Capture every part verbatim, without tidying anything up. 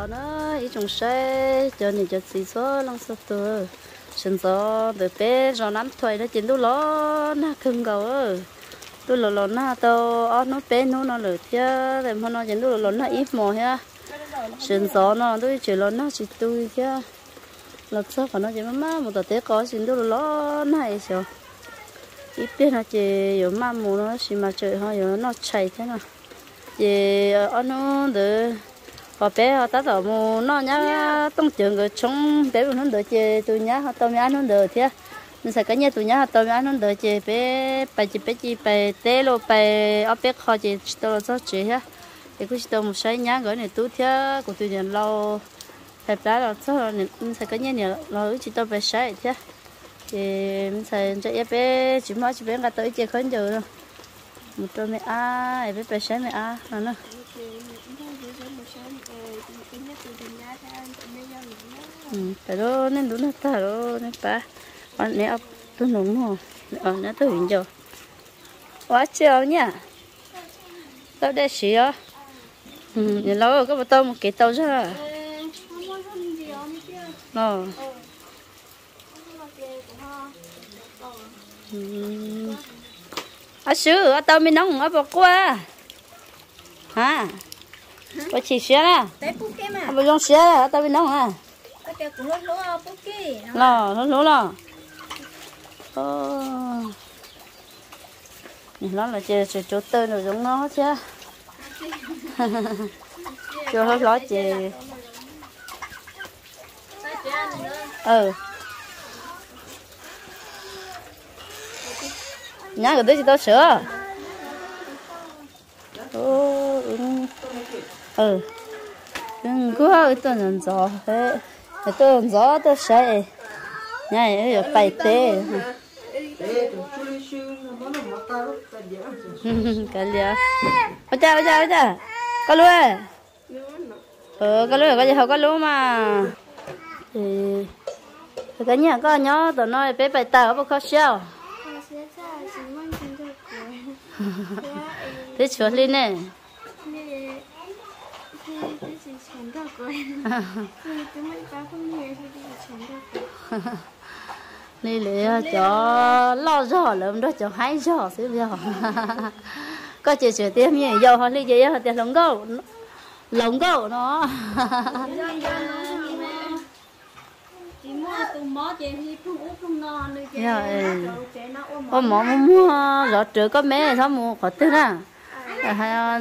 gió nó ít trồng xe cho nên cho xí số lăng số tuổi sinh gió để bé gió nắm thuê nó chín đu ló nó khưng cầu ơi đu ló ló nó tao ở nó bé nó nó lửa thia để mà nó chín đu ló nó ít mồ ha sinh gió nó đôi chỉ ló nó chỉ tôi thia lợt sau còn nó chỉ má một tờ té có chín đu ló này sao ít biết nó chỉ có má mù nó chỉ mà trời hơi nó chảy thế nào chỉ ở nó để họ bé họ ta tao mù nó nhá tông trường cái chống bé nó đợi chơi tôi nhá họ tao nhá nó đợi thế mình sẽ cái nhà tôi nhá họ tao nhá nó đợi chơi bé bài chơi bé chơi bài té lô bài ở bé khó chơi tao sao chơi ha thì cứ tao một sai nhá gửi này tú thế của tôi nhận lâu phải đá là sao mình sẽ cái nhà này lâu chỉ tao phải sai thế thì mình sẽ cho em bé chỉ mới chỉ bé người tới chơi khấn giờ một trâu mẹ a bé bé sai mẹ a nó nó tại đó nên đúng là ta đó nên ba bạn này ấp tôi nóng hả ở nó tôi hình rồi quá chiều nhá tao đây xíu ừ nhìn lâu rồi có một tao một cái tao ra ờ à xứ ở tao mới nóng ở bọc qua hả có chỉ xíu nè ở bọc trong xíu ở tao mới nóng à lò nó lúa lò nó là chơi chơi chỗ tên rồi giống nó chứ cho nó lót chơi ừ nhá cái đấy thì tao sửa ừ ừ cứ hơi tôi nhận rõ thế tôi nhận rõ tôi sẽ nhá ở bài tê cái gì à ôi cha ôi cha ôi cha có lúa ờ có lúa có gì không có lúa mà thì cái nhà có nhớ tụi nó bé bài tàu bao khó sao thế chuột lên nè này là cho lo giò lắm đó cho hai giò xíu giò có chỉ sửa tiêm như dầu họ lấy gì họ tiêm lồng gấu lồng gấu nó hôm mỏ mua rõ trừ có mấy sao mua khó tin à hay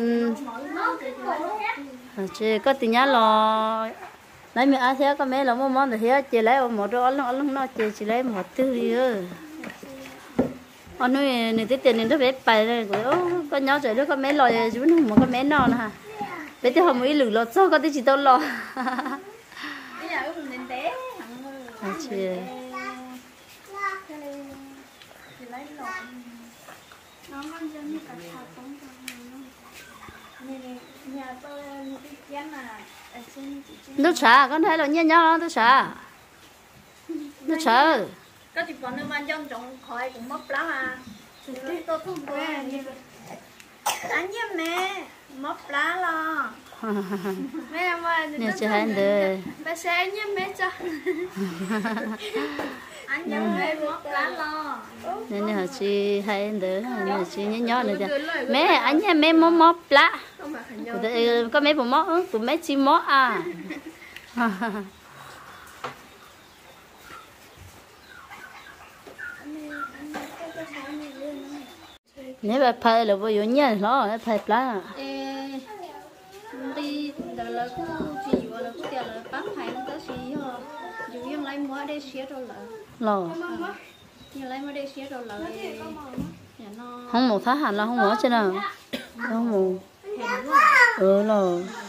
chị có tiền nhá lo lấy mẹ ăn thế có mấy là mua món thì thế chị lấy một đôi ăn ăn nó chị chị lấy một thứ gì ơ anh nói này tí tiền này nó bé bài này có nhau rồi đó có mấy loại chứ không mà có mấy non hả bé thì không mấy lử lọt sao có tí chỉ tao lo chị nó xả con thấy là nhớ nhớ nó xả nó xả có chỉ còn nó mang trong trong khỏi cũng mất lắm à tôi không quen anh nhớ mẹ mất lá lo mẹ mà nè chị hay được mẹ sẽ nhớ mẹ cho anh nhớ mẹ mất lá lo nè nè chị hay được nè chị nhớ nhớ này mẹ anh nhớ mẹ mó mó lá có mấy bộ mó của mấy chi mó à nếu mà phải là vui nhá nó phải lá đi đó là cứ chỉ vào là cứ là bác phải nó tới xí ho dù như lấy mua để xé rồi là lò như lấy mua để xé rồi là không một tháng hẳn là không mở chứ nào không một ừ lò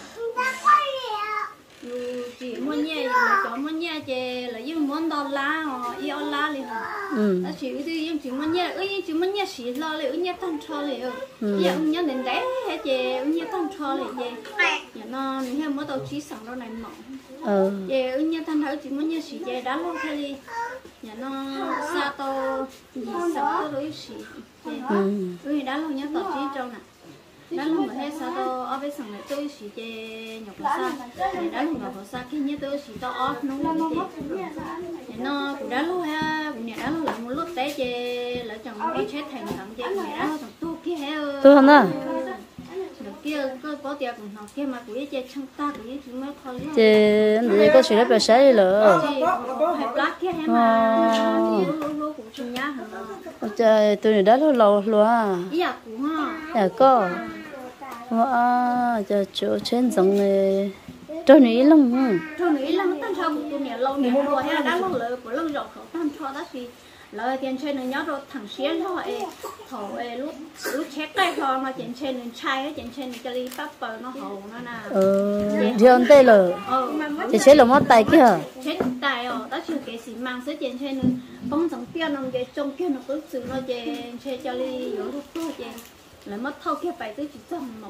chỉ mua nhẹ là chọn mua nhẹ chè là những món đào lá hoặc yêu lá liền ừ là chỉ cái những chỉ mua nhẹ ơi những chỉ mua nhẹ xí lo liền ơi nhẹ tăng cho liền giờ ông nhớ đến đấy hết chè ông nhẹ tăng cho liền chè nhà nó nếu mà tàu chỉ sẵn đó này mỏng ừ chè ông nhẹ tăng thở chỉ mua nhẹ xí chè đá luôn thôi đi nhà nó sa tàu gì sẵn đó đối xí chè ơi đá luôn nhớ tàu chỉ trong nè đó là một hết sao đâu ở bên sông này tôi chỉ chơi nhọc sa để đó nhọc sa khi nhớ tôi chỉ tao ót nó để nó cũng đã lúc ha cũng nhà đó là một lúc té chơi lỡ chồng nó chết thành thằng chơi nhà đó thằng tu kia heo tu hả nè kia có có tiệc cũng học kia mà cũng chơi trong ta cũng chỉ mới thôi chơi để có chuyện đó phải xảy lỡ hay plát kia hay mà lúc lúc cũng chung nhá trời tôi đã lâu lâu luôn à dạ cũng ha dạ có wow giờ chỗ trên giống này trâu ní lắm trâu ní lắm tan cho cũng nhà lâu nhà rồi hay là đã lâu lỡ của lâu rồiเขาtan cho đó thì lỡ tiền trên này nhớ rồi thằng xé thôi thầu lúc lúc chết tay thôi mà tiền trên này chai tiền trên này cái ly bắp bờ nó hầu nó nè ờ riêng đây là chỉ chết là mất tay kia chết tay ờ đó chưa kể gì mang số tiền trên này bông giống tiền nó cái trong kia nó cứ xử nó tiền trên cho ly yếu lúc thôi tiền là mất thâu kia phải tới chỉ trong một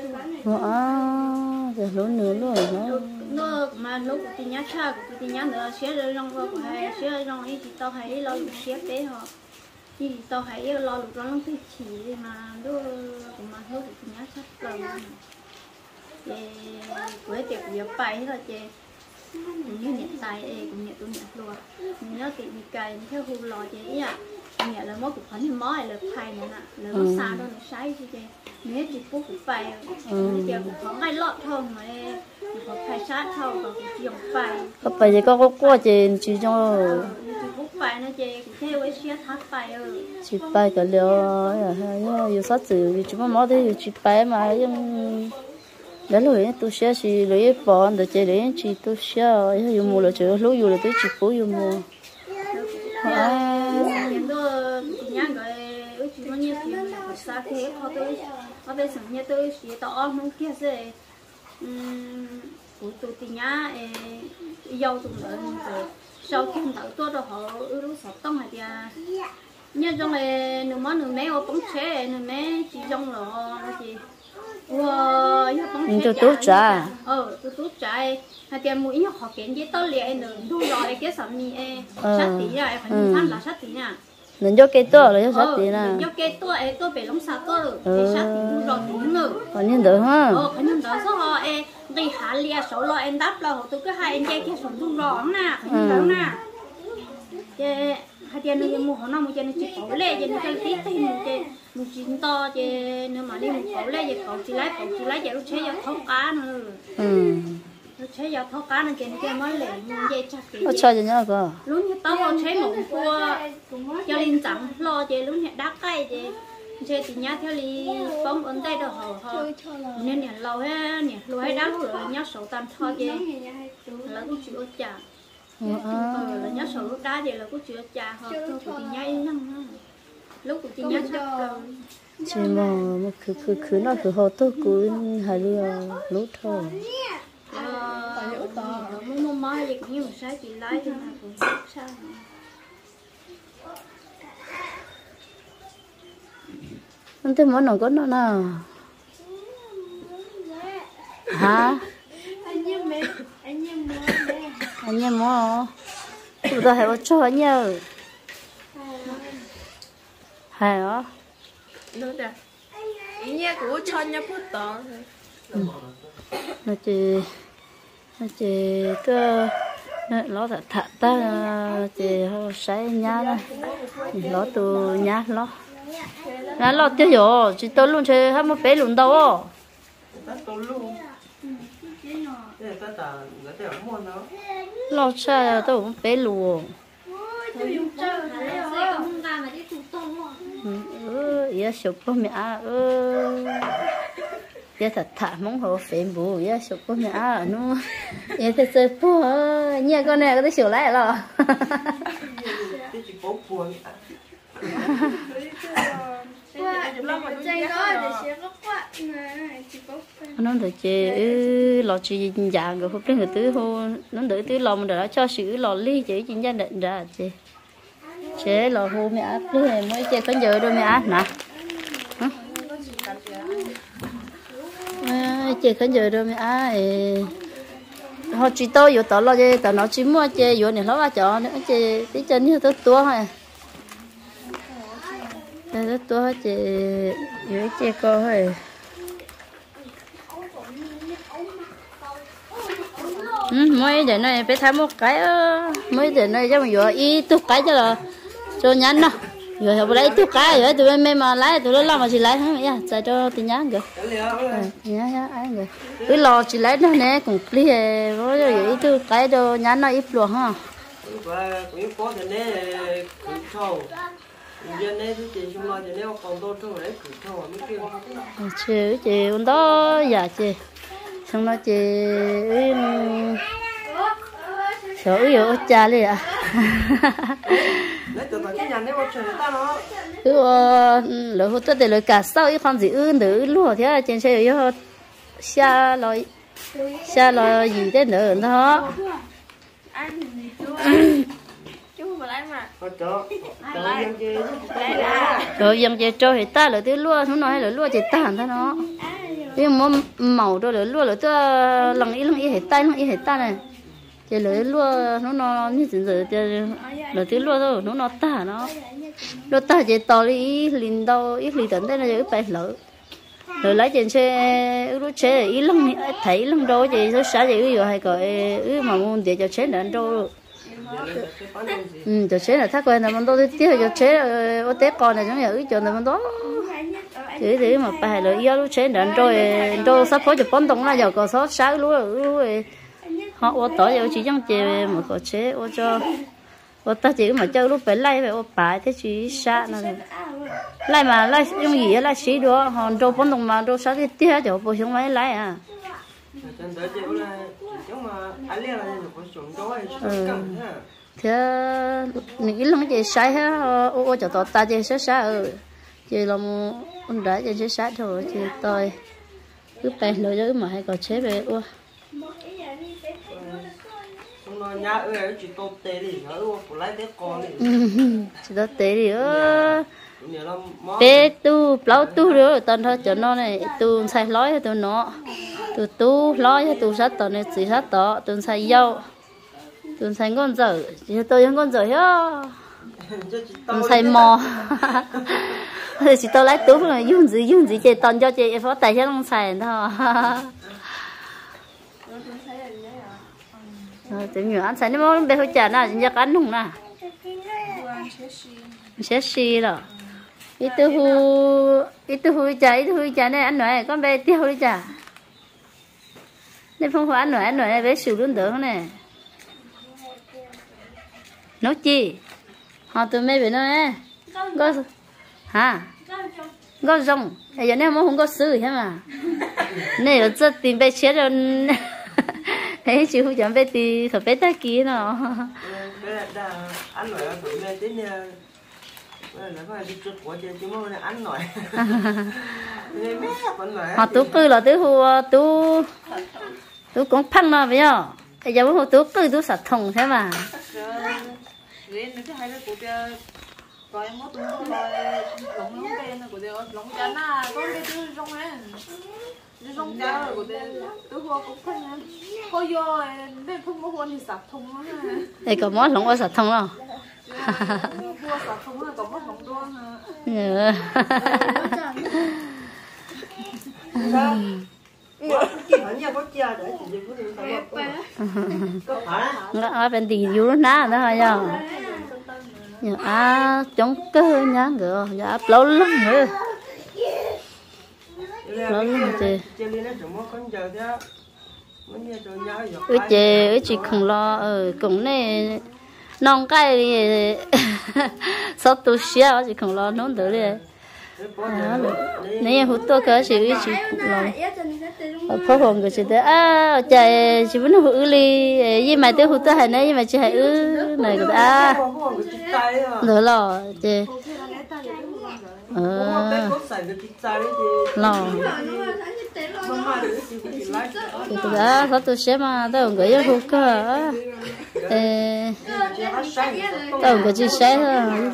wow giờ lúa nữa luôn nó nó mà lúc thì nhá cha của thì nhá nữa xé rồi rong vào hay xé rồi rong ấy thì tao thấy lo lụt xé bé họ thì tao thấy lo lụt nó không thấy chỉ mà lúc mà lúc thì nhá chắc rồi thì với tiệc việc bài là chị như nhận tài cũng nhận tôi nhận luôn nhớ tiệc bị cài theo hù lò chị ạ nhà là món cục phấn thì món này là thay nữa nè là nó xa đâu nó sai chứ chị nếu chỉ phúc cục phai giờ cũng có ngay lọt thôi mà có phai sát thôi còn cũng chỉ dùng phai có phải gì có có qua chị chỉ cho chỉ phúc phai nó chị cũng theo cái xe thắt phai ơi chỉ bay cái liều ya yêu sát tử vì chúng nó thế chỉ bay mà nhưng đấy rồi tôi sẽ chỉ lấy bỏ để chơi đấy chỉ tôi sẽ yêu mua là chơi lúc yêu là tôi chỉ cố yêu mua những đứa nhá gọi ước chỉ có nhiều tiền là xa thế họ tôi họ bây giờ nhà tôi chỉ tao không kia gì của tôi thì nhá giàu tụi lớn rồi sau khi đỡ tôi rồi họ ước lúc sáu tông hay là như trong này nửa món nửa mấy họ bóng chế nửa mấy chỉ trong rồi nó chỉ wow tôi tốt trả ờ tôi tốt trả hay tiền mũi họ kiện với tôi liền nữa thu rồi cái sắm gì sát tí ra phải tham là sát tí nè nên cho cái to là cho sát tí nè cho cái to ấy tôi phải lông sát tôi thì sát tí thu rồi tí nữa còn nhân đỡ ha ờ còn nhân đỡ số họ em đi hạ lia số lo em đáp là tôi cứ hai em chơi cái sủng thu rồi nè nhân đỡ nè cái hai tiền này mua họ nó mua cho nó chỉ cổ lệ cho nó cái tí tí một cái một chín to chứ nếu mà đi một cổ lệ thì cổ chỉ lấy cổ chỉ lấy giờ lúc chế giờ thóc cá nữa ừ lúc chế giờ thóc cá nó trên cái mới lệ mua dây chặt cái nó chơi cho nhau cơ lúc như tao họ chế một cua cho linh chẳng lo chứ lúc nhẹ đá cây chứ chơi thì nhá theo li bóng ấn tay đồ họ họ nên nhẹ lâu ha nhẹ lâu hay đá rồi nhá sầu tam thôi chứ là cũng chịu chả là nhá sầu lúc đá vậy là cũng chịu chả họ tôi thì nhá năng lúc của chị nhá chắc chỉ mà mà cứ cứ cứ nó cứ hồ tôi cứ hay là lút thôi ờ muốn mua mai gì cũng như một sai chị lấy cho mà cũng sao anh thấy món nào có nó nào hả anh như mẹ anh như mẹ anh như mò tụi ta hay có cho nhau hay đó đúng rồi ý nghĩa của cho nhau phút đó nó chỉ nó chỉ cơ nó thật thật ta chỉ họ say nhá đó nó từ nhá nó nó lo tiêu rồi chỉ tôi luôn chơi hai mươi bé luôn đâu lo chơi tôi cũng bé luôn ừ giờ sụp có mẹ ừ giờ thật thà mong hồ phèn bù giờ sụp có mẹ nó giờ thật sự bù nhà con này có thể sửa lại rồi nó được chơi ừ lò chơi già rồi hôm trước người tứ hôn nó đỡ tứ lòng rồi đó cho sự lò ly chỉ chính gia định ra chơi chế lò hô mẹ áp đi mới chơi có giờ đâu mẹ áp nè chơi có giờ đâu mẹ áp họ chỉ tôi vô tao lo chơi tao nó chỉ mua chơi vô này nó ba chợ nữa chơi tí chân như tôi tua thôi tôi tua chơi vô chơi co thôi mới để này phải thay một cái mới để này cho mình vừa ít tu cái cho là cho nhắn nó rồi họ lấy tu cái rồi tụi em mà lấy tụi nó làm mà chỉ lấy hết vậy chạy cho tiền nhắn kìa nhá nhá anh kìa cứ lo chỉ lấy nó nè cũng đi rồi rồi ít tu cái đồ nhắn nó ít luôn ha cũng có thể nè cứ thâu giờ nè thì chỉ chúng nó chỉ nè còn tôi thôi đấy cứ thâu mấy kia chị chị con đó dạ chị xong nó chị sợ yêu cha đi à cứ lỡ hốt tới lỡ cả sau ít con gì ư nữa luôn thế trên xe yếu xa lòi xa lòi gì thế nữa đó rồi dân chơi trâu thì ta lỡ tới lúa chúng nói lỡ lúa chỉ tàn thôi nó nhưng mà màu đó lỡ lúa lỡ tới lần ít lần ít hết tay lần ít hết tay này chỉ lỡ lúa nó nó như thế giờ lỡ tới lúa thôi nó nó tả nó lúa tả chỉ to đi linh đâu ít lì tận đây là giờ phải lỡ rồi lấy trên xe lúa chế ít lần thấy lần đâu chỉ số sáu chỉ rồi hay gọi mà muốn để cho chế đến đâu ừ cho chế là thắc quen là mình đâu tiếc cho chế ở tết con này giống như ở chỗ này mình đó thế thế mà phải là yêu lúa chế đến rồi đâu sắp có chụp bón tông là giờ có số sáu lúa lúa họ ô tỏi giờ chỉ trong chế mà có chế ô cho ô ta chỉ mà chơi lúc phải lay phải ô bài thế chỉ sát nó lay mà lay dùng gì lay xí đó họ đâu bón tông mà đâu sáu cái tiếc chỗ bổ sung mấy lay à thế những lần chị sai hết ô ô cho tao ta chị sai sai ừ chị làm con đá chị sai thôi chị tôi cứ bèn lối chứ mà hay có chế về ô chỉ tốt tê đi chỉ tốt tê đi ơ bé tu lâu tu rồi tao thôi cho nó này tu sai lối tụi nó tu tu lối tu sát tao này chỉ sát tao tu sai dâu tu sai con dở chỉ tôi những con dở nhá tu sai mò chỉ tao lấy tú là dùng gì dùng gì chị toàn cho chị phó tài cho không xài thôi tự nhiên ăn xài nó món bé hơi chả nào chỉ cho ăn nung nè sẽ xì rồi ít tu hu ít tu hu chả ít tu hu chả này ăn nói con bé tiêu đi chả nên phong hoa ăn nói ăn nói bé sụt luôn được này nấu chi họ tụi mấy bên nói có hả có rong bây giờ nếu mà không có sữa thế mà này là rất tìm bé chết rồi thế chị không chọn bé thì phải bé ta kia nó ăn nói tụi mẹ đến họ tú cư là tú hù tú tú cũng phăng nó bây giờ bây giờ hù tú cư tú sạch thùng thế mà rồi em mất tôi rồi lồng lồng cái này của tôi lồng chắn à có cái thứ rong ấy cái rong cháo của tôi tôi hoa cũng thích nha có vô đây không có hoa thì sạch thùng lắm nè đây có món lồng ở sạch thùng không hoa sạch thùng là có món lồng đoan à nó bên tiền vô ná nó thôi nhá nhá à chống cơ nhá ngựa nhá lâu lắm nữa lâu lắm chị ơi chị ơi chị không lo ở cũng này nông cái sao tôi xia chị không lo nón được đi nếu hút tôi cái chị chị rồi phô hồn của chị tới à trời chị vẫn hút ly với mày tới hút tôi hay nấy nhưng mà chị hay ư này của ta nữa lo chị ờ lo thì tôi đã có tôi sẽ mà tôi không gửi hút cơ tôi không có chia sẻ thôi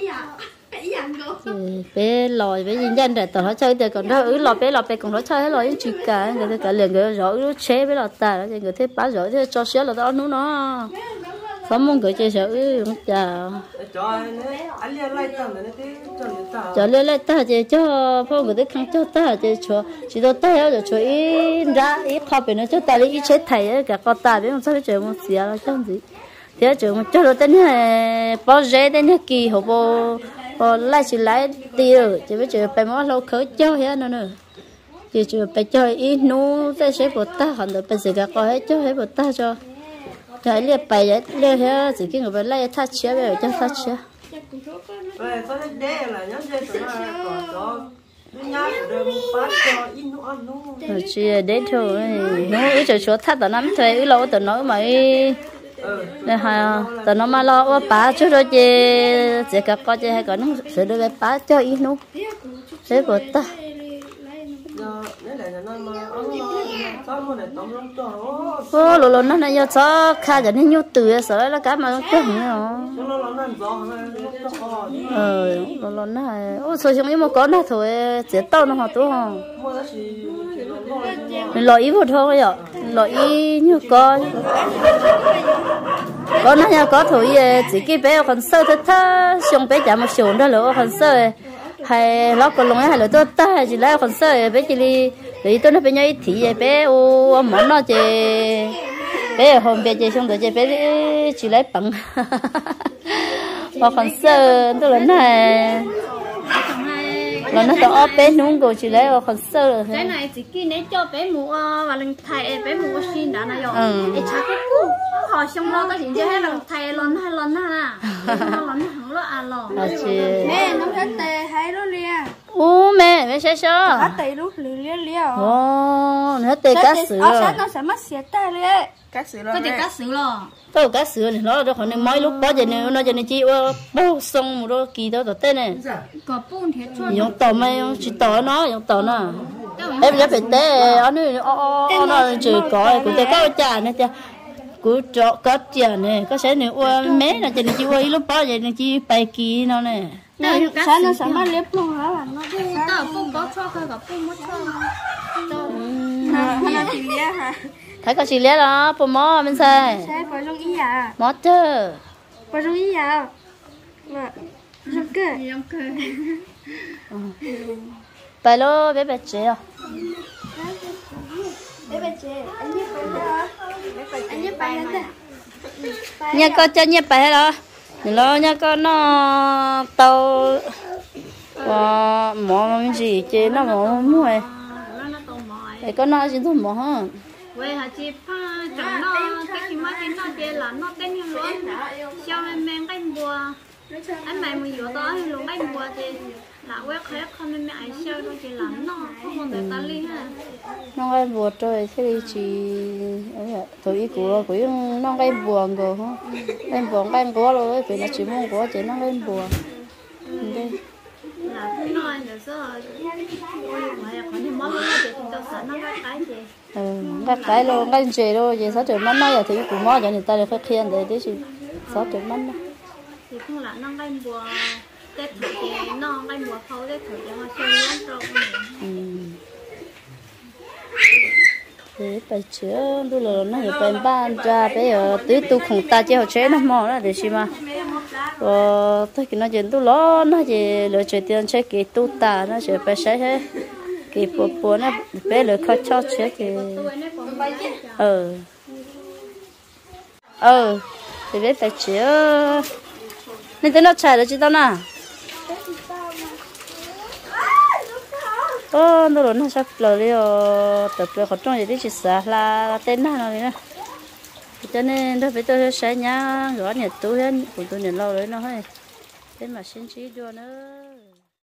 bé lòi bé nhìn danh rồi tao nói chơi thì còn đó ứ lòi bé lòi bé còn nói chơi hết lòi những chuyện cả người ta cả liền người rõ ứ chế bé lòi ta rồi người thế bán rồi thế cho xíu là tao nấu nó sống muốn gửi chơi sợ không chào cho anh liền lại tao nữa thế cho người ta cho lên lại ta chơi cho phong người ta không cho ta chơi cho chỉ cho ta rồi cho ít ra ít khó bị nó cho ta đi chết thầy cả con ta biết không sao chơi một xíu là chẳng gì thế chơi một cho nó tên này bao giờ tên này kỳ hộp bao bao lại chỉ lại tiêu chỉ biết chơi phải mất lâu khởi cho hết nữa nữa chỉ chơi phải chơi ít nô sẽ sẽ bột ta còn được bây giờ cả con hết cho hết bột ta cho cái liệt bài đấy liệt hết chỉ cái người phải lấy thắt chia về cho thắt chia về có đến đây là nhóm chơi tụi nó còn có nhát được bắt cho ít nó ăn luôn rồi chia đến thôi nó ít chỗ chỗ thắt tao nắm thuê ít lâu tao nói mà này ha tao nói mà lo bà chút rồi chị chị cả con chị hay có nó sẽ đưa về bà cho ít nó sẽ bớt ta ô lô lô nó này giờ cho khai cho nên nhu từ sợ là cá mà nó chết nữa ờ lô lô nó ô số chúng em có nó thôi chết tao nó họ tú không lội ít một thôi ạ lội ít như con con nó nhà có thôi chỉ cái bé còn sơ thế thế xong bé chả một số đó lỡ còn sơ hay lót con lông hay là tôi ta chỉ là con sơ bé chỉ đi để tôi nó bé nhảy thì bé ô món nó chỉ bé hôm bé chỉ xong rồi chỉ bé chỉ lấy bằng và con sơ tôi lớn này là nó tao bé nung đồ chỉ lấy con sơ rồi cái này chỉ kia nếu cho bé mua và lần thầy bé mua xin đã này rồi để chắc cái cú họ xong lo cái chuyện cho hết lần thầy lần hai lần ha lần hẳn lo à lo mẹ nó hết tè hay nó lia ô mẹ mẹ sẽ sao hết tè lúc lia lia lia ô nó tê cá sữa ở sáng nó sẽ mất xịt ta lia cá sữa có thể cá sữa lo tôi cá sữa này nó đó còn nên mấy lúc đó giờ này nó giờ này chị bao xong một đôi kỳ đó tao tên này có bún thiệt cho dùng tàu mày chỉ tàu nó dùng tàu nó em rất phải té anh ấy ô nó chỉ có cũng té có chả này chả cứ cho có chả này có sẽ này uống mé là giờ này chị uống lúc đó giờ này chị bay kỳ nó này sáng nó sẽ mất liếp luôn hả bạn nó tao bún có cho cái gặp bún mất cho nó chỉ lia hả thấy có gì lẽ đó bố mò bên sai sai phải trong ý à mò chứ phải trong ý à mà trong cơ trong cơ bài lô bé bé chế à bé bé chế anh nhớ bài đó anh nhớ bài đó nhà con cho nhà bài đó lo nhà con nó tàu và mò gì chế nó mò mua ấy con nó chỉ thôi mò hơn vậy hả chị pha chẳng nó cái gì mà cái nó chơi là nó tên như luôn cho nên men cái bùa anh mày mình vừa đó thì luôn cái bùa thì là quét hết không nên mẹ ai chơi đâu chị làm nó không được ta li ha nó cái bùa trời thế thì chị ấy thôi ý của của nó cái bùa rồi hả cái bùa cái của rồi vì nó chỉ muốn của chị nó cái bùa đây là cái nói được số ôi mà có những món nó chị tao sợ nó cái cái gì ừ cái cái luôn cái gì đâu chị sao trời mắm nói là thì của mò cho người ta được phát hiện để để chị sao trời mắm thì không là nó cái bùa tết thử thì nó cái bùa khâu tết thử cho nó chơi lắm rồi thế phải chữa đôi là nó hiểu phải ban ra bây giờ tưới tu không ta chơi họ chế nó mò đó để xem mà ờ tôi cái nó chuyện tu lo nó chỉ lựa chơi tiền chơi cái tu ta nó chỉ phải xây hết cái bộ bộ nó bé lựa khó cho chế cái ờ ờ thì bé phải chữa nên tới nó chạy được chứ tao nè ô nó rồi nó sắp lờ đi rồi tập lờ khó trong gì đi chỉ xả là tên nào này nè cho nên tôi phải tôi sẽ nhá gõ nhà tôi hết của tôi nhận lâu đấy nó hay thế mà xin chỉ cho nữa